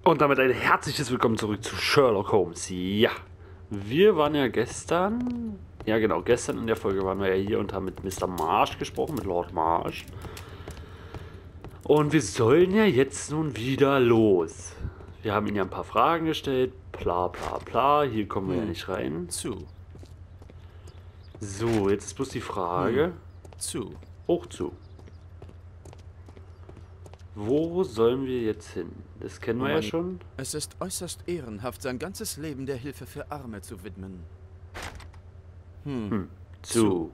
Und damit ein herzliches Willkommen zurück zu Sherlock Holmes. Ja, wir waren ja gestern, ja genau, gestern in der Folge waren wir ja hier und haben mit Mr. Marsh gesprochen, mit Lord Marsh. Und wir sollen ja jetzt nun wieder los. Wir haben ihn ja ein paar Fragen gestellt, bla bla bla, hier kommen wir ja nicht rein. Zu. So, jetzt ist bloß die Frage, Zu. hoch zu. Wo sollen wir jetzt hin? Das kennen wir ja schon. Es ist äußerst ehrenhaft, sein ganzes Leben der Hilfe für Arme zu widmen. Zu.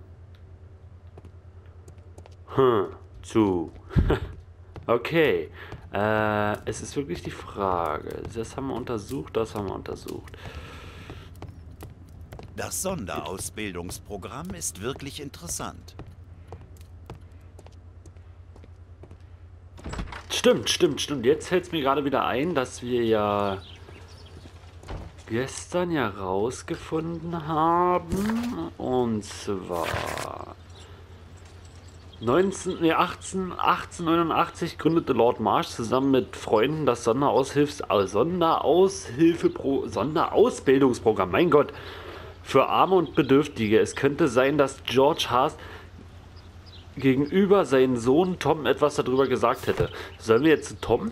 Zu. Okay. Es ist wirklich die Frage. Das haben wir untersucht, das haben wir untersucht. Das Sonderausbildungsprogramm ist wirklich interessant. Stimmt. Jetzt fällt es mir gerade wieder ein, dass wir ja gestern ja rausgefunden haben. Und zwar 1889 gründete Lord Marsh zusammen mit Freunden das Sonderausbildungsprogramm. Mein Gott, für Arme und Bedürftige. Es könnte sein, dass George Haas gegenüber seinen Sohn Tom etwas darüber gesagt hätte. Sollen wir jetzt zu Tom?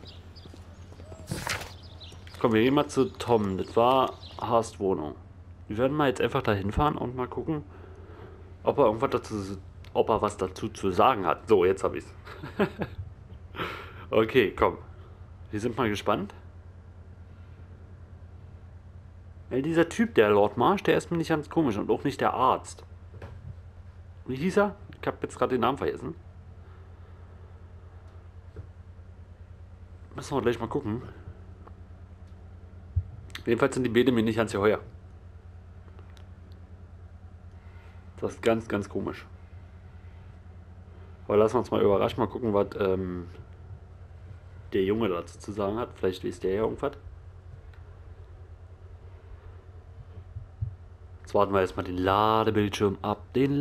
Komm, wir gehen mal zu Tom. Das war Haas Wohnung. Wir werden mal jetzt einfach dahin fahren und mal gucken, ob er was dazu zu sagen hat. So, jetzt habe ich's. Okay, komm. Wir sind mal gespannt. Weil dieser Typ, der Lord Marsh, der ist mir nicht ganz komisch und auch nicht der Arzt. Wie hieß er? Ich habe jetzt gerade den Namen vergessen. Müssen wir gleich mal gucken. Jedenfalls sind die Beete mir nicht ganz geheuer. Das ist ganz, ganz komisch. Aber lassen wir uns mal überraschen, mal gucken, was der Junge dazu zu sagen hat. Vielleicht weiß der ja irgendwas. Jetzt warten wir erstmal den Ladebildschirm ab.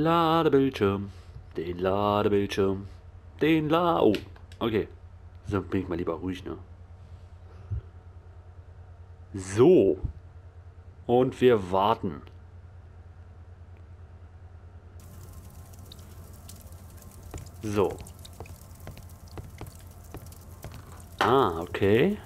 Oh, okay. So bin ich mal lieber ruhig, ne? So. Und wir warten. So. Ah, okay.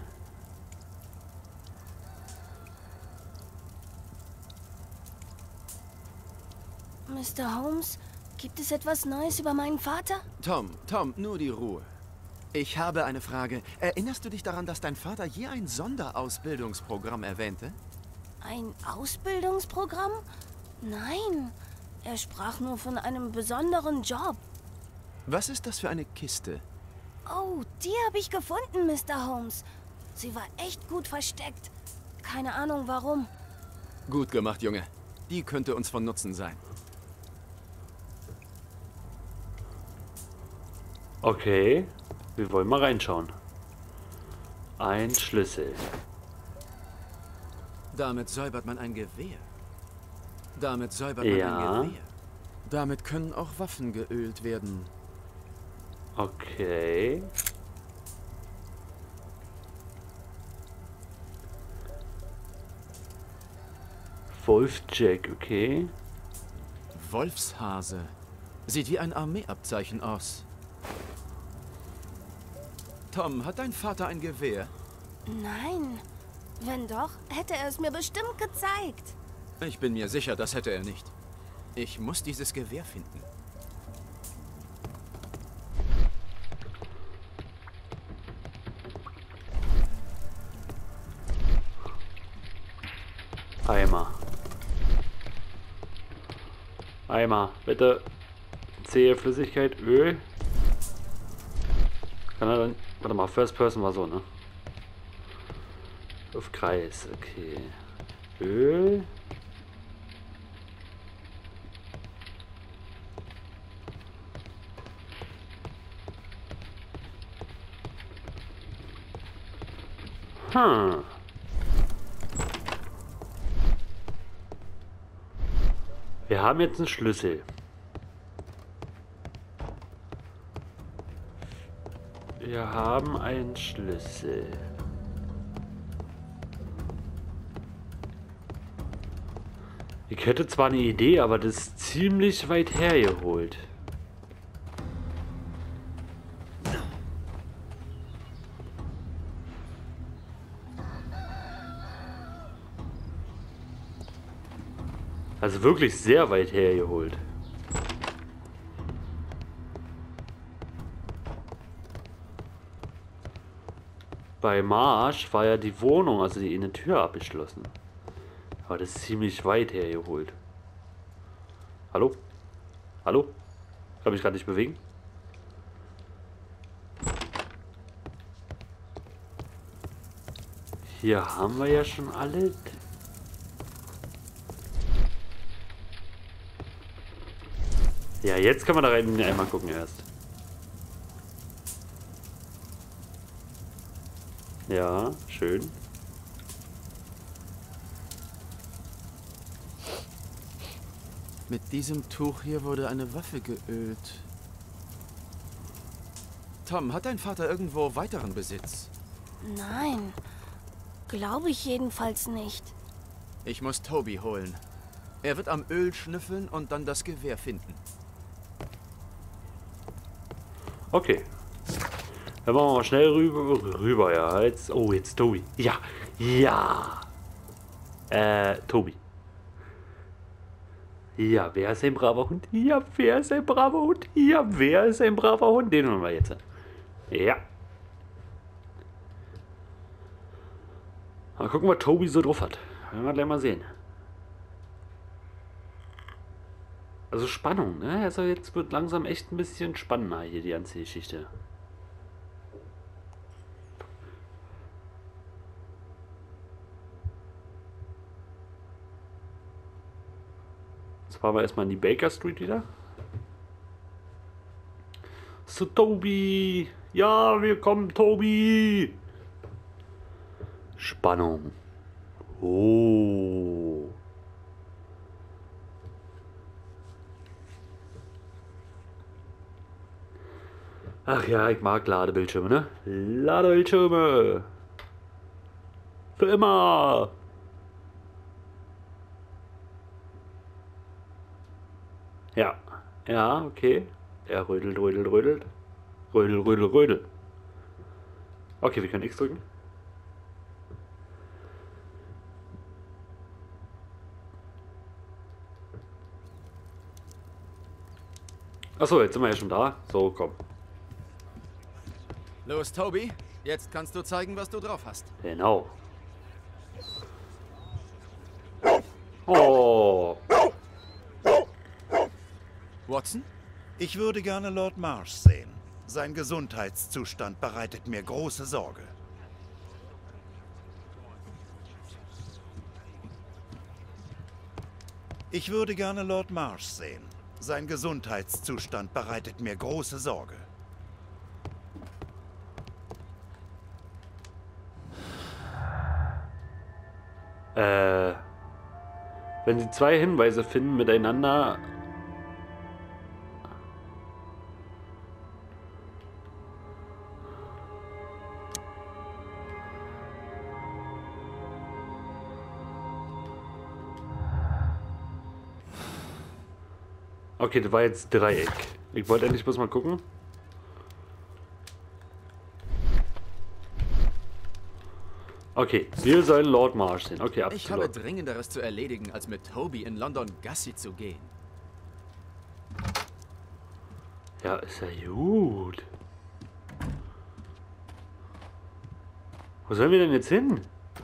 Mr. Holmes, gibt es etwas Neues über meinen Vater? Tom, nur die Ruhe. Ich habe eine Frage. Erinnerst du dich daran, dass dein Vater je ein Sonderausbildungsprogramm erwähnte? Ein Ausbildungsprogramm? Nein, er sprach nur von einem besonderen Job. Was ist das für eine Kiste? Oh, die habe ich gefunden, Mr. Holmes. Sie war echt gut versteckt. Keine Ahnung warum. Gut gemacht, Junge. Die könnte uns von Nutzen sein. Okay. Wir wollen mal reinschauen. Ein Schlüssel. Damit säubert man ein Gewehr. Damit säubert man ein Gewehr. Damit können auch Waffen geölt werden. Okay. Wolfjack, okay. Wolfshase. Sieht wie ein Armeeabzeichen aus. Tom, hat dein Vater ein Gewehr? Nein. Wenn doch, hätte er es mir bestimmt gezeigt. Ich bin mir sicher, das hätte er nicht. Ich muss dieses Gewehr finden. Eimer, bitte. Zähe Flüssigkeit, Öl. Kann er dann. Warte mal, First Person war so, ne? Auf Kreis, okay. Öl. Wir haben jetzt einen Schlüssel. Wir haben einen Schlüssel. Ich hätte zwar eine Idee, aber das ist ziemlich weit hergeholt. Also wirklich sehr weit hergeholt. Bei Marsch war ja die Wohnung, also die eine Tür abgeschlossen. Aber das ist ziemlich weit hergeholt. Hallo? Hallo? Kann mich gerade nicht bewegen? Hier haben wir ja schon alles. Ja, jetzt kann man da rein einmal gucken erst. Ja, schön. Mit diesem Tuch hier wurde eine Waffe geölt. Tom, hat dein Vater irgendwo weiteren Besitz? Nein, glaube ich jedenfalls nicht. Ich muss Toby holen. Er wird am Öl schnüffeln und dann das Gewehr finden. Okay. Dann machen wir mal schnell rüber, ja. Jetzt, oh, jetzt Toby. Ja, ja. Toby. Ja, wer ist ein braver Hund? Ja, wer ist ein braver Hund? Ja, wer ist ein braver Hund? Den holen wir jetzt. Ja. Mal gucken, was Toby so drauf hat. Werden wir gleich mal sehen. Also Spannung, ne? Also jetzt wird langsam echt ein bisschen spannender hier die ganze Geschichte. Jetzt fahren wir erstmal in die Baker Street wieder. So, Toby! Ja, wir kommen, Toby! Spannung. Oh. Ach ja, ich mag Ladebildschirme, ne? Ladebildschirme! Für immer! Ja. Ja, okay. Er rödelt, rödelt, rödelt. Rödel, rödel, rödel. Okay, wir können X drücken. Achso, jetzt sind wir ja schon da. So, komm. Los, Toby. Jetzt kannst du zeigen, was du drauf hast. Genau. Oh. Watson? Ich würde gerne Lord Marsh sehen. Sein Gesundheitszustand bereitet mir große Sorge. Ich würde gerne Lord Marsh sehen. Sein Gesundheitszustand bereitet mir große Sorge. Wenn Sie zwei Hinweise finden miteinander. Okay, das war jetzt Dreieck. Ich wollte endlich bloß mal gucken. Okay, wir sollen Lord Marsh sehen. Okay, ab Ich zu habe Lord. Dringenderes zu erledigen, als mit Toby in London Gassi zu gehen. Ja, ist ja gut. Wo sollen wir denn jetzt hin?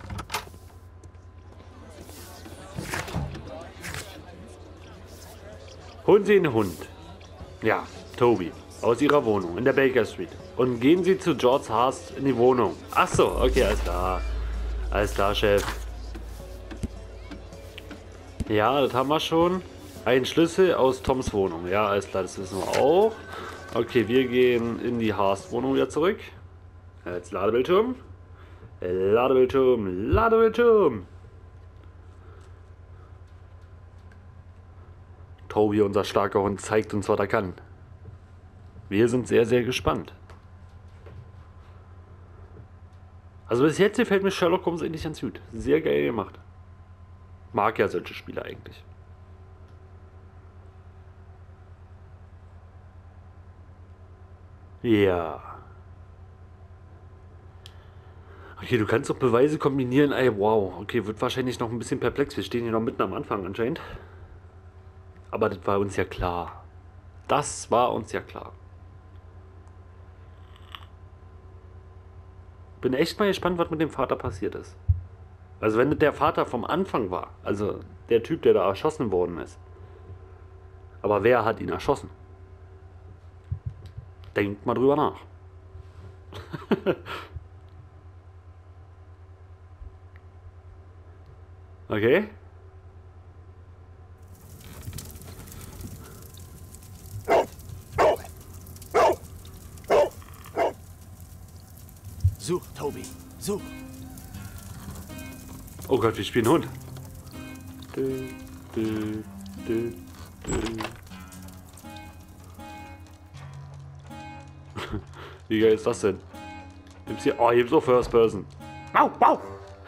Holen Sie einen Hund. Ja, Toby. Aus Ihrer Wohnung in der Baker Street. Und gehen Sie zu George Haas in die Wohnung. Ach so, okay, alles klar. Alles klar, Chef. Ja, das haben wir schon. Ein Schlüssel aus Toms Wohnung. Ja, alles klar, das wissen wir auch. Okay, wir gehen in die Haas-Wohnung wieder zurück. Jetzt Ladebildschirm. Ladebildschirm, Ladebildschirm. Toby, unser starker Hund, zeigt uns, was er kann. Wir sind sehr, sehr gespannt. Also bis jetzt gefällt mir Sherlock Holmes eigentlich ganz gut. Sehr geil gemacht. Mag ja solche Spiele eigentlich. Ja. Okay, du kannst doch Beweise kombinieren. Ey, wow. Okay, wird wahrscheinlich noch ein bisschen perplex. Wir stehen hier noch mitten am Anfang anscheinend. Aber das war uns ja klar. Das war uns ja klar. Bin echt mal gespannt, was mit dem Vater passiert ist. Also wenn das der Vater vom Anfang war, also der Typ, der da erschossen worden ist. Aber wer hat ihn erschossen? Denkt mal drüber nach. Okay. Such, Toby, such. Oh Gott, wir spielen Hund. Dü, dü, dü, dü. Wie geil ist das denn? Nimm's hier. Oh, hier so First Person. Wow, wow.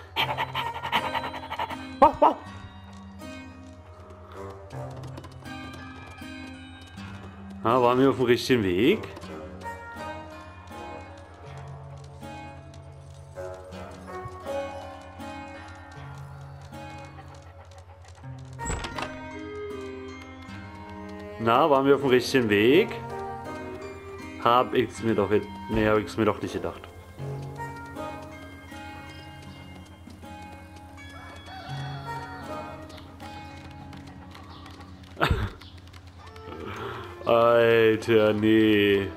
Wow, wow. Ah, waren wir auf dem richtigen Weg? Na, waren wir auf dem richtigen Weg? Hab ich's mir doch nicht gedacht. Alter, nee.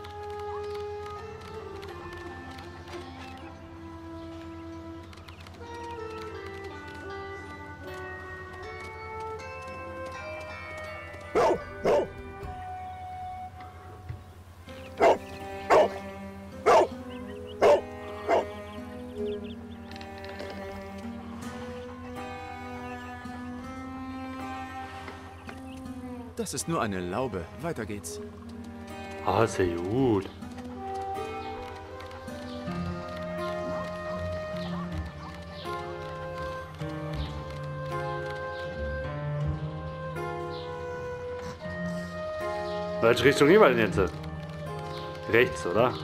Das ist nur eine Laube. Weiter geht's. Ah, ist ja gut. Welche Richtung gehen wir denn jetzt? Rechts, oder?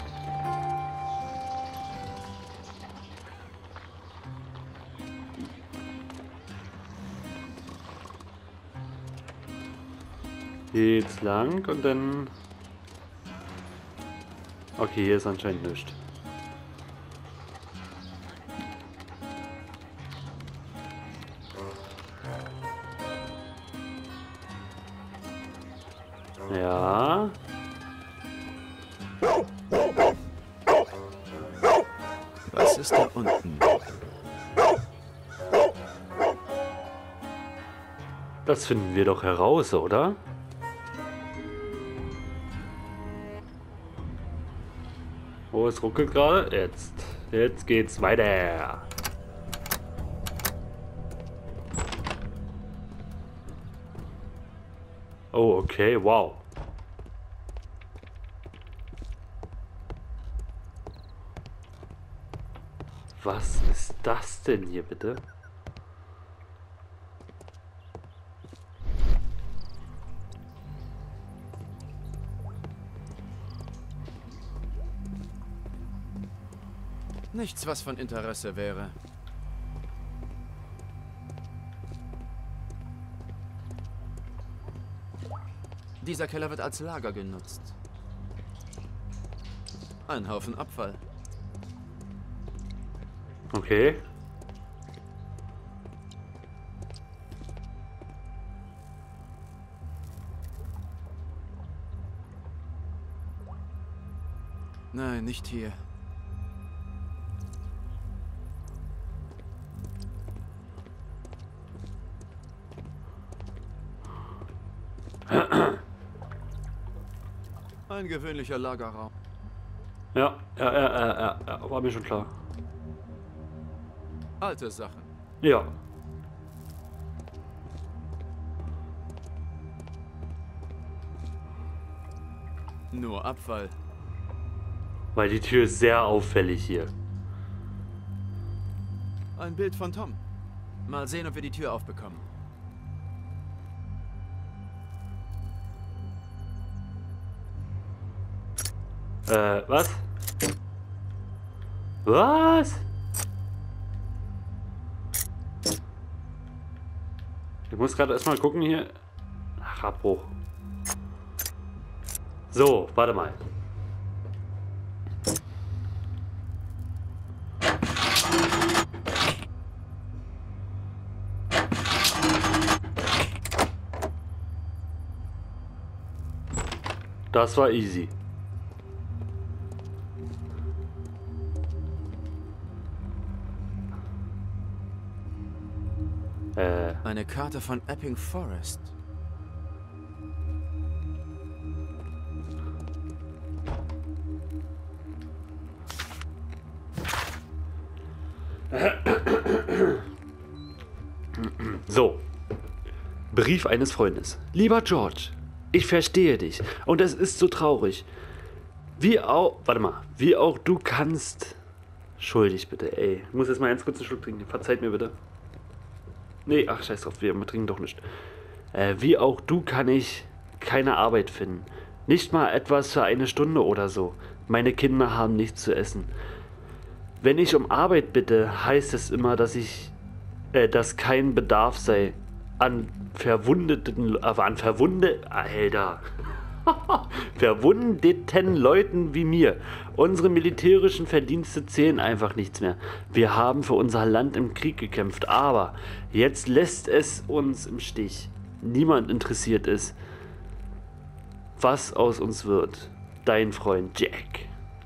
Hier geht's lang und dann... Okay, hier ist anscheinend nichts. Ja. Was ist da unten? Das finden wir doch heraus, oder? Oh, es ruckelt gerade. Jetzt geht's weiter. Oh, okay, wow. Was ist das denn hier bitte? Nichts, was von Interesse wäre. Dieser Keller wird als Lager genutzt. Ein Haufen Abfall. Okay. Nein, nicht hier. Ein gewöhnlicher Lagerraum. Ja, war mir schon klar. Alte Sachen. Ja. Nur Abfall. Weil die Tür ist sehr auffällig hier. Ein Bild von Tom. Mal sehen, ob wir die Tür aufbekommen. Was? Was? Ich muss gerade erstmal gucken hier. Ach, Abbruch. So, warte mal. Das war easy. Eine Karte von Epping Forest. So. Brief eines Freundes. Lieber George, ich verstehe dich und es ist so traurig. Wie auch du kannst. Schuldig bitte, ey. Ich muss jetzt mal ganz kurz einen Schluck trinken. Verzeiht mir bitte. Nee, ach scheiß drauf, wir trinken doch nicht. Wie auch du kann ich keine Arbeit finden. Nicht mal etwas für eine Stunde oder so. Meine Kinder haben nichts zu essen. Wenn ich um Arbeit bitte, heißt es immer, dass kein Bedarf sei an verwundeten Leuten wie mir. Unsere militärischen Verdienste zählen einfach nichts mehr. Wir haben für unser Land im Krieg gekämpft, aber jetzt lässt es uns im Stich. Niemand interessiert es, was aus uns wird. Dein Freund Jack.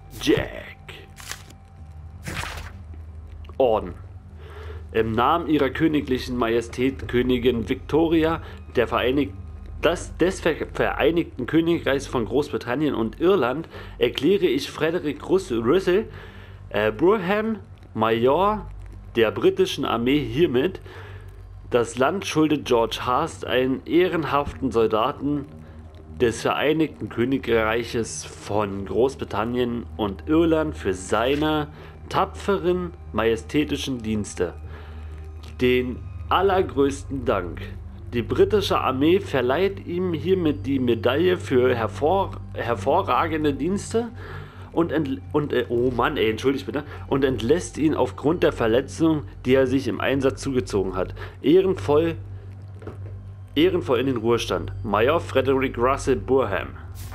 Orden. Im Namen ihrer königlichen Majestät Königin Victoria des Vereinigten Königreichs von Großbritannien und Irland erkläre ich Frederick Russell, Burham, Major der britischen Armee hiermit. Das Land schuldet George Hurst, einen ehrenhaften Soldaten des Vereinigten Königreiches von Großbritannien und Irland, für seine tapferen, majestätischen Dienste. Den allergrößten Dank. Die britische Armee verleiht ihm hiermit die Medaille für hervorragende Dienste und entlässt ihn aufgrund der Verletzung, die er sich im Einsatz zugezogen hat, ehrenvoll in den Ruhestand. Major Frederick Russell Burham.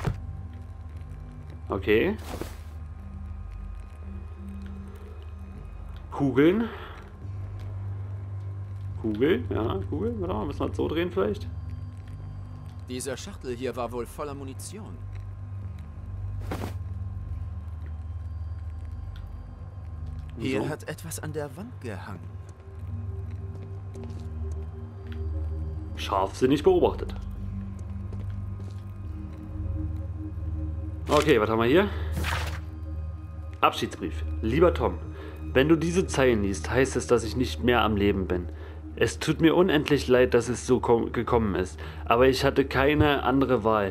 Okay. Kugeln. Ja, Kugel. Warte mal, müssen wir das so drehen vielleicht? Dieser Schachtel hier war wohl voller Munition. Hier So. hat etwas an der Wand gehangen. Scharfsinnig beobachtet. Okay, was haben wir hier? Abschiedsbrief. Lieber Tom, wenn du diese Zeilen liest, heißt es, dass ich nicht mehr am Leben bin. Es tut mir unendlich leid, dass es so gekommen ist, aber ich hatte keine andere Wahl.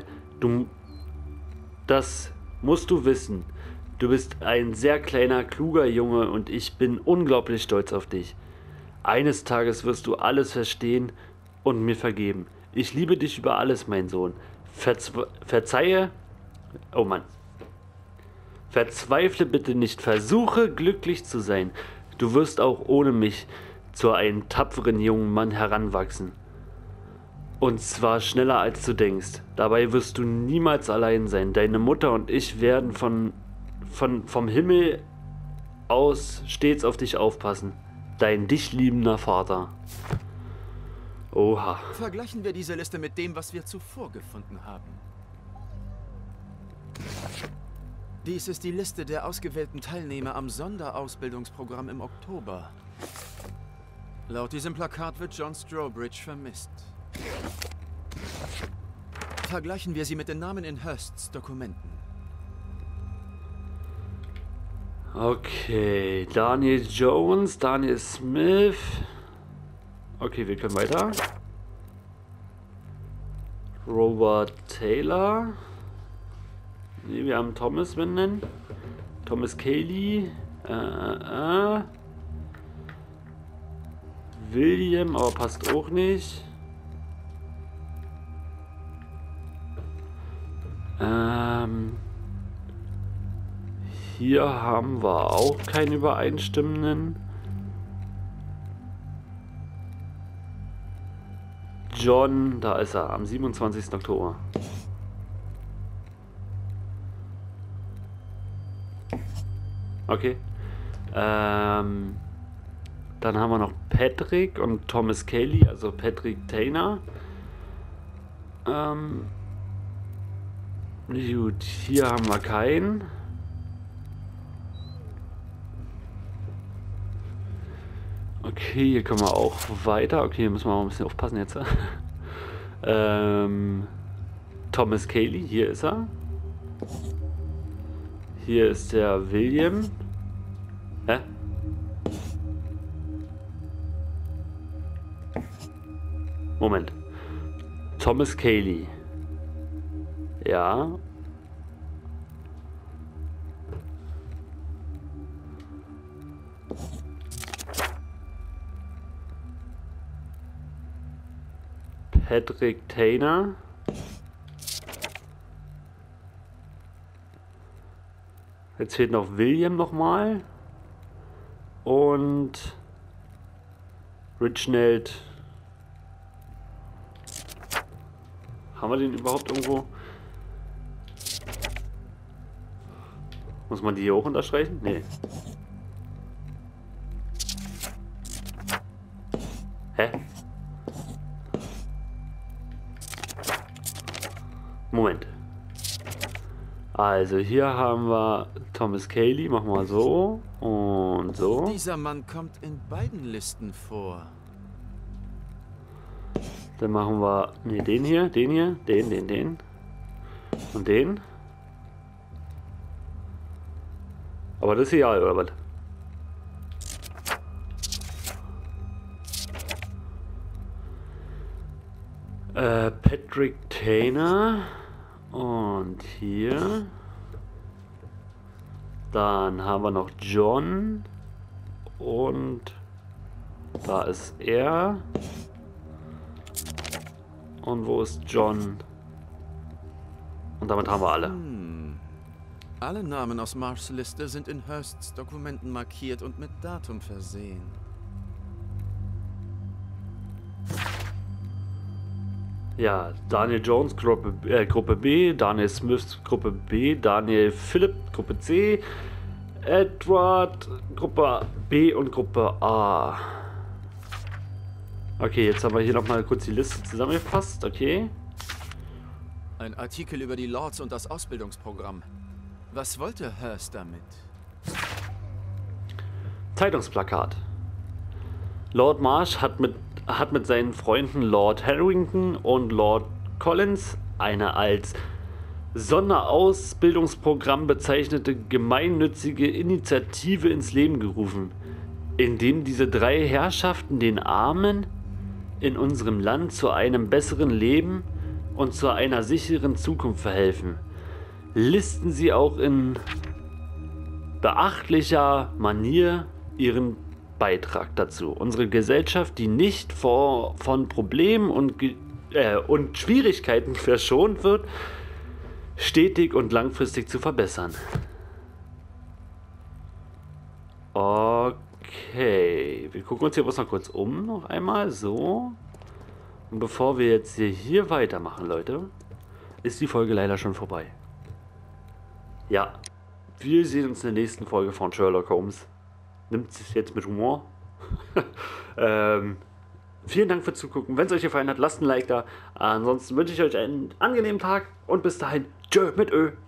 Das musst du wissen. Du bist ein sehr kleiner, kluger Junge und ich bin unglaublich stolz auf dich. Eines Tages wirst du alles verstehen und mir vergeben. Ich liebe dich über alles, mein Sohn. Verzweifle bitte nicht, versuche glücklich zu sein. Du wirst auch ohne mich zu einem tapferen jungen Mann heranwachsen. Und zwar schneller als du denkst. Dabei wirst du niemals allein sein. Deine Mutter und ich werden vom Himmel aus stets auf dich aufpassen. Dein dich liebender Vater. Oha. Vergleichen wir diese Liste mit dem, was wir zuvor gefunden haben. Dies ist die Liste der ausgewählten Teilnehmer am Sonderausbildungsprogramm im Oktober. Laut diesem Plakat wird John Strawbridge vermisst. Vergleichen wir sie mit den Namen in Hursts Dokumenten. Okay, Daniel Jones, Daniel Smith. Okay, wir können weiter. Robert Taylor. Nee, wir haben Thomas benennen. Thomas Cayley. William, aber passt auch nicht. Hier haben wir auch keinen übereinstimmenden. John, da ist er, am 27. Oktober. Okay. Dann haben wir noch Patrick und Thomas Cayley, also Patrick Tainer. Gut, hier haben wir keinen. Okay, hier können wir auch weiter. Okay, hier müssen wir mal ein bisschen aufpassen jetzt. Thomas Cayley, hier ist er. Hier ist der William. Hä? Moment. Thomas Cayley. Ja. Patrick Tainer. Jetzt fehlt noch William nochmal. Und Reginald. Haben wir den überhaupt irgendwo? Muss man die hier auch unterstreichen? Nee. Hä? Moment. Also hier haben wir Thomas Cayley, machen wir so und so. Dieser Mann kommt in beiden Listen vor. Dann machen wir, ne, den hier, den und den. Aber das ist egal, oder was? Patrick Tainer und hier. Dann haben wir noch John und da ist er. Und wo ist John? Und damit haben wir alle. Alle Namen aus Marshs Liste sind in Hursts Dokumenten markiert und mit Datum versehen. Ja, Daniel Jones, Gruppe B, Daniel Smith, Gruppe B, Daniel Philipp, Gruppe C, Edward, Gruppe B und Gruppe A. Okay, jetzt haben wir hier nochmal kurz die Liste zusammengefasst, okay. Ein Artikel über die Lords und das Ausbildungsprogramm. Was wollte Hurst damit? Zeitungsplakat. Lord Marsh hat mit seinen Freunden Lord Harrington und Lord Collins eine als Sonderausbildungsprogramm bezeichnete gemeinnützige Initiative ins Leben gerufen, in dem diese drei Herrschaften den Armen in unserem Land zu einem besseren Leben und zu einer sicheren Zukunft verhelfen. Listen Sie auch in beachtlicher Manier Ihren Beitrag dazu. Unsere Gesellschaft, die nicht von Problemen und Schwierigkeiten verschont wird, stetig und langfristig zu verbessern. Okay, wir gucken uns hier was noch kurz um, noch einmal, so. Und bevor wir jetzt hier weitermachen, Leute, ist die Folge leider schon vorbei. Ja, wir sehen uns in der nächsten Folge von Sherlock Holmes. Nimmt es jetzt mit Humor. Vielen Dank fürs Zugucken. Wenn es euch gefallen hat, lasst ein Like da. Ansonsten wünsche ich euch einen angenehmen Tag und bis dahin, tschö mit Ö.